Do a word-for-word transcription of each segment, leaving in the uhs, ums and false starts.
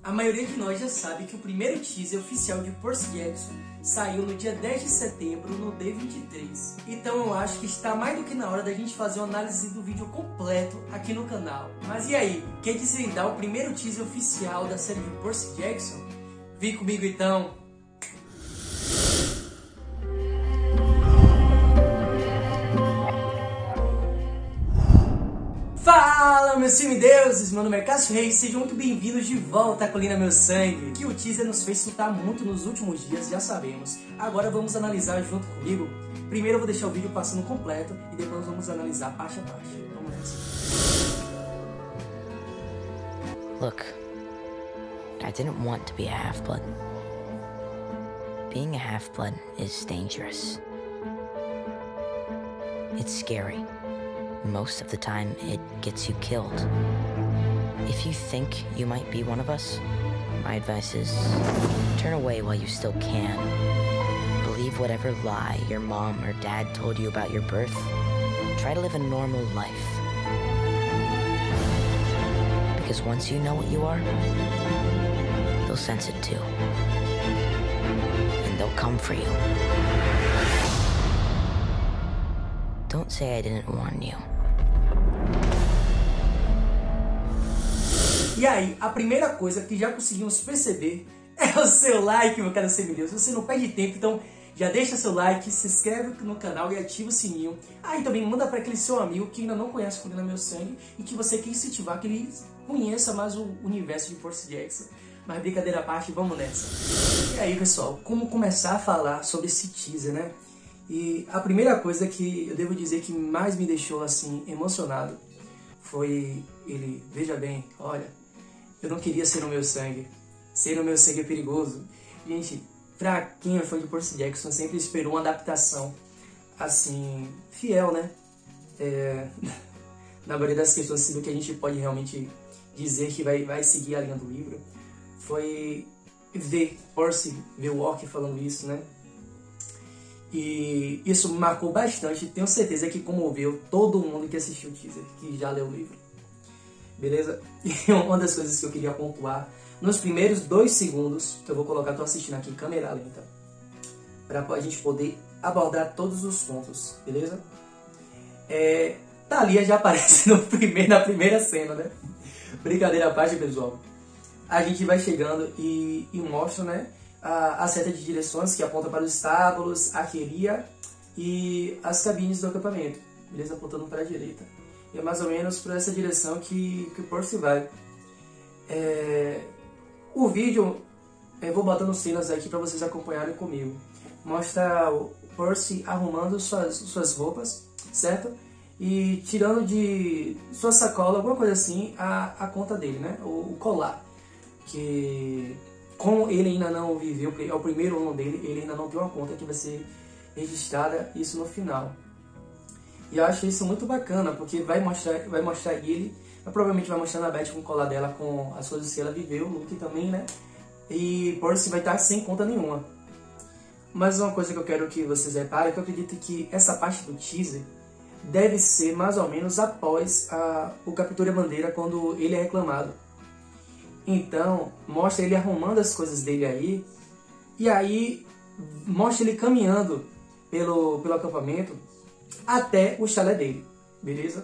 A maioria de nós já sabe que o primeiro teaser oficial de Percy Jackson saiu no dia dez de setembro no D vinte e três. Então eu acho que está mais do que na hora da gente fazer uma análise do vídeo completo aqui no canal. Mas e aí, quer desvendar o primeiro teaser oficial da série de Percy Jackson? Vem comigo então! Fala, meus semideuses! Meu nome é Cássio Reis, sejam muito bem-vindos de volta à Colina Meu Sangue. Que o teaser nos fez lutar muito nos últimos dias, já sabemos. Agora vamos analisar junto comigo. Primeiro eu vou deixar o vídeo passando completo e depois vamos analisar parte a parte. Vamos nessa. Look, I didn't want to be a half-blood. Being a half-blood is dangerous. It's scary. Most of the time, it gets you killed. If you think you might be one of us, my advice is turn away while you still can. Believe whatever lie your mom or dad told you about your birth. Try to live a normal life. Because once you know what you are, they'll sense it too. And they'll come for you. Don't say I didn't warn you. E aí, a primeira coisa que já conseguimos perceber é o seu like, meu caro semideus. Você não perde tempo, então já deixa seu like, se inscreve no canal e ativa o sininho. Ah, e também manda para aquele seu amigo que ainda não conhece Colina Meu Sangue e que você quer incentivar que ele conheça mais o universo de Percy Jackson. Mas brincadeira à parte, vamos nessa. E aí, pessoal, como começar a falar sobre esse teaser, né? E a primeira coisa que eu devo dizer que mais me deixou assim emocionado foi ele, veja bem, olha, eu não queria ser no meu sangue, ser no meu sangue é perigoso. Gente, pra quem é fã de Percy Jackson sempre esperou uma adaptação assim, fiel, né? É, na maioria das questões assim, do que a gente pode realmente dizer que vai, vai seguir a linha do livro, foi ver Percy, ver o Orc falando isso, né? E isso me marcou bastante, tenho certeza que comoveu todo mundo que assistiu o teaser, que já leu o livro. Beleza? E uma das coisas que eu queria pontuar, nos primeiros dois segundos, que eu vou colocar, tô assistindo aqui em câmera lenta, para a gente poder abordar todos os pontos, beleza? É, Thalia já aparece no primeiro, na primeira cena, né? Brincadeira à parte, pessoal. A gente vai chegando e, e mostra, né? A, a seta de direções que aponta para os estábulos, a arqueria e as cabines do acampamento, beleza? Apontando para a direita. E é mais ou menos por essa direção que, que o Percy vai. É, o vídeo, eu vou botando cenas aqui para vocês acompanharem comigo. Mostra o Percy arrumando suas, suas roupas, certo? E tirando de sua sacola, alguma coisa assim, a, a conta dele, né? O, o colar. Que, como ele ainda não viveu, é o primeiro ano dele, ele ainda não tem uma conta que vai ser registrada, isso no final. E eu acho isso muito bacana, porque vai mostrar, vai mostrar ele, provavelmente vai mostrar na Beth com o colar dela, com as coisas que ela viveu, o Luke também, né? E Percy vai estar sem conta nenhuma. Mas uma coisa que eu quero que vocês reparem, que eu acredito que essa parte do teaser deve ser mais ou menos após a, o Captura Bandeira, quando ele é reclamado. Então, mostra ele arrumando as coisas dele aí, e aí mostra ele caminhando pelo, pelo acampamento até o chalé dele, beleza?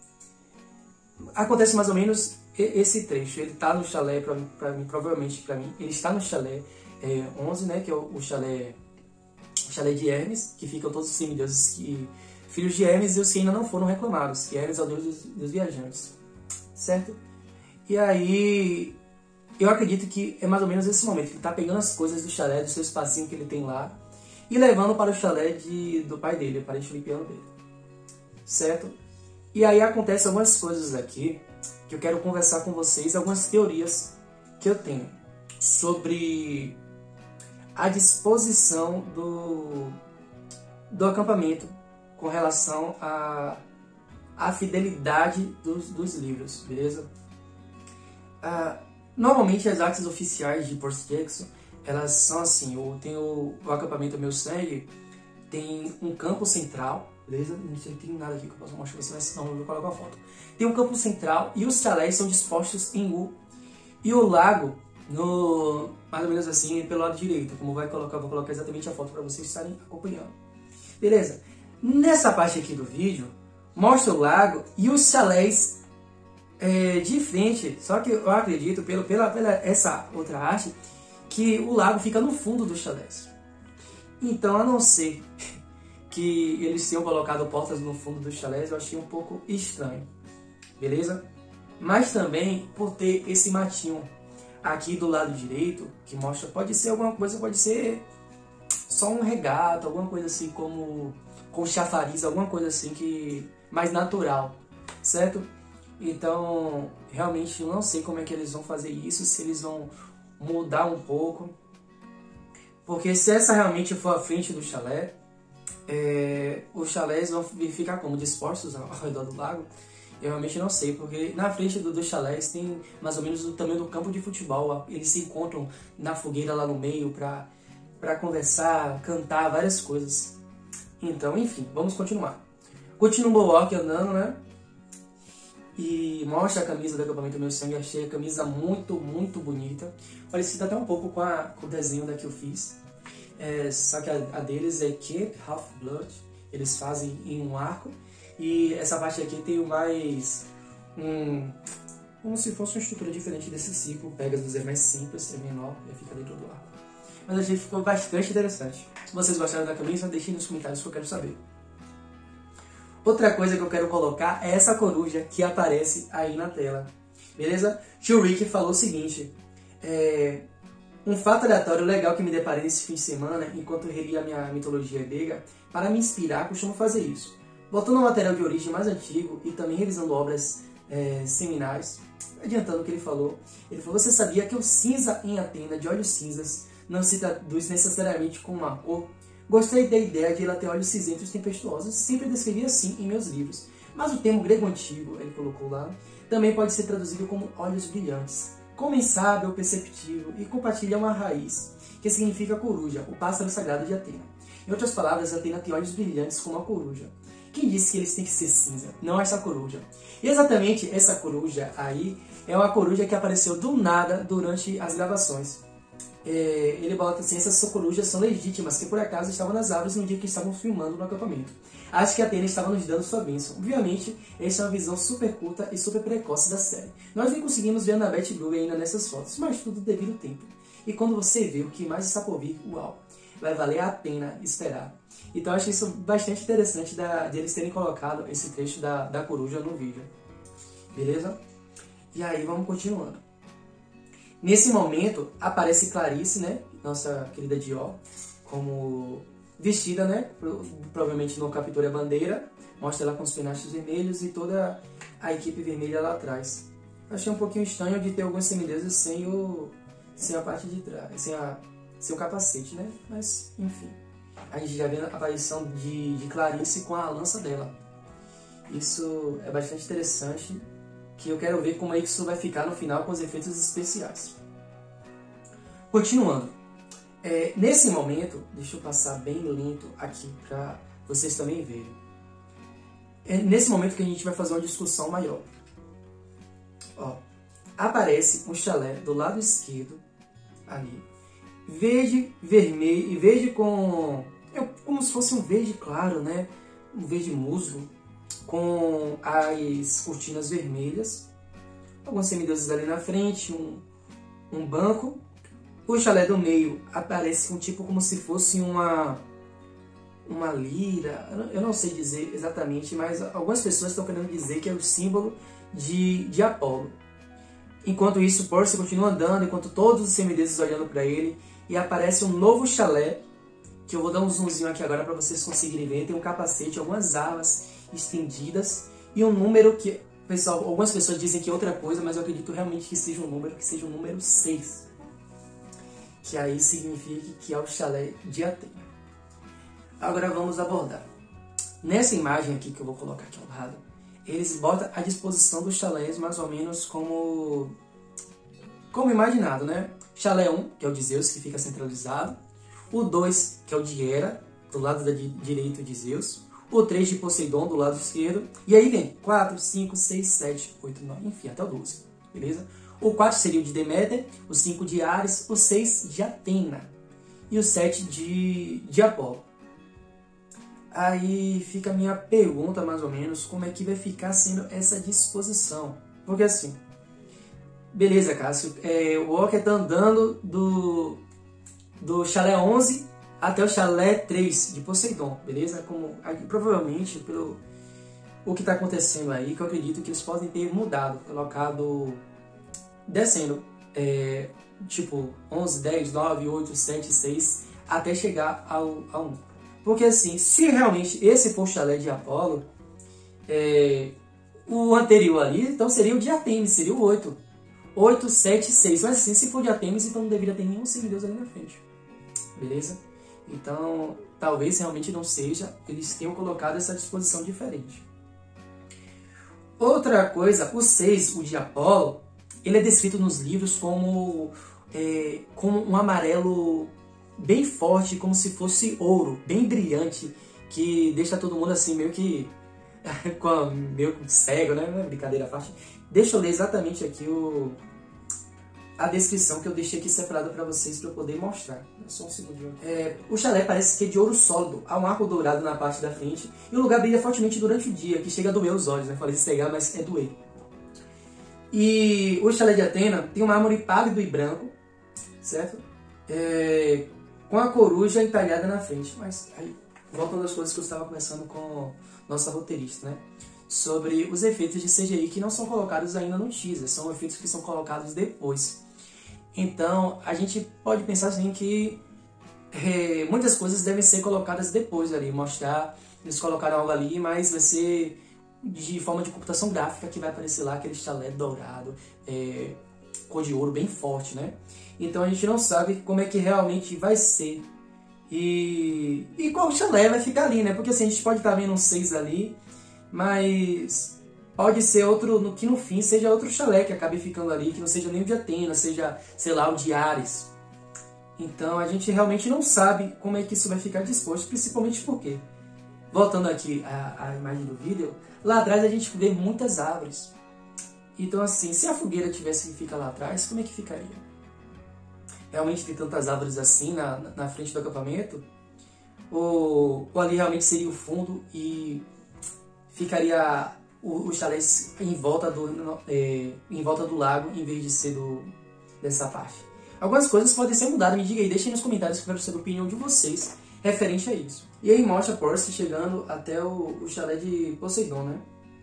Acontece mais ou menos esse trecho. Ele está no chalé, pra, pra mim, provavelmente para mim, ele está no chalé é, onze, né, que é o, o chalé, o chalé de Hermes, que ficam todos os semideuses, que, filhos de Hermes e os que ainda não foram reclamados, que Hermes é o deus dos, dos viajantes, certo? E aí, eu acredito que é mais ou menos esse momento, ele está pegando as coisas do chalé, do seu espacinho que ele tem lá, e levando para o chalé de, do pai dele, o parente filipiano dele, certo? E aí acontecem algumas coisas aqui que eu quero conversar com vocês, algumas teorias que eu tenho sobre a disposição do, do acampamento com relação à a, a fidelidade dos, dos livros, beleza? Ah, normalmente as artes oficiais de Percy Jackson, elas são assim, ou tem o, o acampamento Meu Sangue, tem um campo central, beleza? Não tem nada aqui que eu possa mostrar pra vocês, mas senão eu vou colocar a foto. Tem um campo central e os chalés são dispostos em U. E o lago no, mais ou menos assim, pelo lado direito, como vai colocar, vou colocar exatamente a foto para vocês estarem acompanhando. Beleza? Nessa parte aqui do vídeo, mostra o lago e os chalés é, de frente, só que eu acredito, pelo, pela, pela essa outra arte, que o lago fica no fundo dos chalés. Então, a não ser que eles tenham colocado portas no fundo dos chalés, eu achei um pouco estranho. Beleza? Mas também por ter esse matinho aqui do lado direito, que mostra, pode ser alguma coisa, pode ser só um regato, alguma coisa assim como com chafariz, alguma coisa assim que mais natural, certo? Então, realmente eu não sei como é que eles vão fazer isso, se eles vão mudar um pouco. Porque se essa realmente for a frente do chalé, é, os chalés vão ficar como dispostos ao redor do lago. Eu realmente não sei, porque na frente dos do chalés tem mais ou menos o tamanho do campo de futebol. Eles se encontram na fogueira lá no meio para para conversar, cantar, várias coisas. Então, enfim, vamos continuar. Continua o Boark andando, né? E mostra a camisa do acampamento Meu Sangue. Achei a camisa muito, muito bonita. Parecida até um pouco com, a, com o desenho da que eu fiz. É, só que a, a deles é Camp Half-Blood. Eles fazem em um arco. E essa parte aqui tem mais um, como se fosse uma estrutura diferente desse ciclo. Pegasus é mais simples, é menor e fica dentro do arco. Mas achei que ficou bastante interessante. Se vocês gostaram da camisa, deixem nos comentários que eu quero saber. Outra coisa que eu quero colocar é essa coruja que aparece aí na tela. Beleza? Tio Rick falou o seguinte. É, um fato aleatório legal que me deparei nesse fim de semana, enquanto eu relia a minha mitologia grega, para me inspirar, costumo fazer isso. Voltando ao material de origem mais antigo e também revisando obras é, seminais, adiantando o que ele falou, ele falou, você sabia que o cinza em Atena, de olhos cinzas, não se traduz necessariamente com uma cor? Gostei da ideia de ela ter olhos cinzentos tempestuosos, sempre descrevi assim em meus livros. Mas o termo grego antigo, ele colocou lá, também pode ser traduzido como olhos brilhantes. Comensável, perceptível e compartilha uma raiz, que significa coruja, o pássaro sagrado de Atena. Em outras palavras, Atena tem olhos brilhantes como a coruja. Quem disse que eles têm que ser cinza? Não essa coruja. E exatamente essa coruja aí é uma coruja que apareceu do nada durante as gravações. É, ele bota assim, essas corujas são legítimas, que por acaso estavam nas árvores no dia que estavam filmando no acampamento. Acho que a Atena estava nos dando sua bênção. Obviamente, essa é uma visão super culta e super precoce da série. Nós nem conseguimos ver a Annabeth Blue ainda nessas fotos, mas tudo devido ao tempo. E quando você vê o que mais está por vir, uau, vai valer a pena esperar. Então eu achei isso bastante interessante da, de eles terem colocado esse trecho da, da coruja no vídeo. Beleza? E aí vamos continuando. Nesse momento aparece Clarice, né, nossa querida Dior, como vestida, né, provavelmente no Captura a Bandeira, mostra ela com os penachos vermelhos e toda a equipe vermelha lá atrás. Achei um pouquinho estranho de ter alguns semideuses sem o sem a parte de trás, sem a sem o capacete, né? Mas enfim, a gente já vê a aparição de, de Clarice com a lança dela. Isso é bastante interessante, que eu quero ver como é que isso vai ficar no final com os efeitos especiais. Continuando, é, nesse momento, deixa eu passar bem lento aqui para vocês também verem. É nesse momento que a gente vai fazer uma discussão maior. Ó, aparece um chalé do lado esquerdo, ali, verde, vermelho, e verde com, é como se fosse um verde claro, né? Um verde musgo, com as cortinas vermelhas, alguns semideuses ali na frente, um, um banco. O chalé do meio aparece um tipo como se fosse uma, uma lira, eu não sei dizer exatamente, mas algumas pessoas estão querendo dizer que é o símbolo de, de Apolo. Enquanto isso, Percy continua andando, enquanto todos os semideuses olhando para ele, e aparece um novo chalé, que eu vou dar um zoomzinho aqui agora para vocês conseguirem ver. Tem um capacete, algumas armas estendidas e um número que, pessoal, algumas pessoas dizem que é outra coisa, mas eu acredito realmente que seja um número, que seja o número seis. Que aí significa que é o chalé de Atena. Agora vamos abordar. Nessa imagem aqui que eu vou colocar aqui ao lado, eles botam a disposição dos chalés mais ou menos como, como imaginado, né? Chalé um, que é o de Zeus, que fica centralizado. O dois, que é o de Hera, do lado da direito de Zeus. O três de Poseidon, do lado esquerdo. E aí vem quatro, cinco, seis, sete, oito, nove, enfim, até o doze. Beleza? O quatro seria o de Deméter, o cinco de Ares, o seis de Atena e o sete de, de Apolo. Aí fica a minha pergunta, mais ou menos, como é que vai ficar sendo essa disposição. Porque assim, beleza, Cássio, é, o Walker tá andando do, do chalé onze até o chalé três de Poseidon, beleza? Como, aí, provavelmente, pelo o que está acontecendo aí, que eu acredito que eles podem ter mudado, colocado, descendo, é, tipo, onze, dez, nove, oito, sete, seis, até chegar ao, ao um. Porque assim, se realmente esse for o chalé de Apolo, é, o anterior ali, então seria o de Artemis, seria o oito. oito, sete, seis. Mas assim, se for de Artemis, então não deveria ter nenhum semideus ali na frente. Beleza? Então, talvez realmente não seja, eles tenham colocado essa disposição diferente. Outra coisa, o seis, o de Apolo, ele é descrito nos livros como, é, como um amarelo bem forte, como se fosse ouro, bem brilhante, que deixa todo mundo assim meio que meio cego, né? Brincadeira à parte. Deixa eu ler exatamente aqui o, a descrição que eu deixei aqui separada para vocês, para eu poder mostrar. Só um segundinho. É, o chalé parece que é de ouro sólido, há um arco dourado na parte da frente, e o lugar brilha fortemente durante o dia, que chega a doer os olhos, né? Falei cegar, mas é doer. E o chalé de Atena tem um mármore pálido e branco, certo? É, com a coruja entalhada na frente. Mas aí, voltando às coisas que eu estava conversando com nossa roteirista, né? Sobre os efeitos de C G I que não são colocados ainda no teaser, são efeitos que são colocados depois. Então, a gente pode pensar assim que é, muitas coisas devem ser colocadas depois ali, mostrar, eles colocaram algo ali, mas vai ser de forma de computação gráfica que vai aparecer lá aquele chalé dourado, é, cor de ouro bem forte, né? Então a gente não sabe como é que realmente vai ser e, e qual chalé vai ficar ali, né? Porque assim, a gente pode estar vendo um seis ali, mas pode ser outro, no, que no fim seja outro chalé que acabe ficando ali, que não seja nem o de Atenas, seja, sei lá, o de Ares. Então a gente realmente não sabe como é que isso vai ficar disposto, principalmente porque, voltando aqui à, à imagem do vídeo, lá atrás a gente vê muitas árvores. Então assim, se a fogueira tivesse que ficar lá atrás, como é que ficaria? Realmente tem tantas árvores assim na, na frente do acampamento? Ou, ou ali realmente seria o fundo e ficaria o, o chalé em volta, do, é, em volta do lago em vez de ser do, dessa parte? Algumas coisas podem ser mudadas, me diga aí, deixem nos comentários que eu quero saber a opinião de vocês referente a isso. E aí mostra a Percy chegando até o, o chalé de Poseidon, né?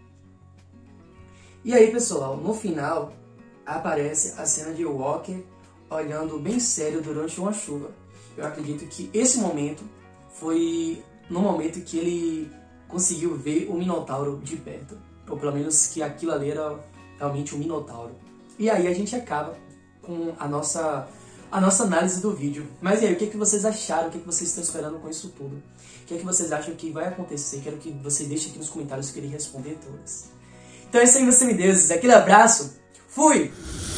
E aí, pessoal, no final aparece a cena de Walker olhando bem sério durante uma chuva. Eu acredito que esse momento foi no momento que ele conseguiu ver o Minotauro de perto. Ou pelo menos que aquilo ali era realmente um Minotauro. E aí a gente acaba com a nossa, a nossa análise do vídeo. Mas e aí, o que, é que vocês acharam? O que, é que vocês estão esperando com isso tudo? O que é que vocês acham que vai acontecer? Quero que você deixe aqui nos comentários que eu irei responder todas. Então é isso aí, meus semideuses. Aquele abraço. Fui!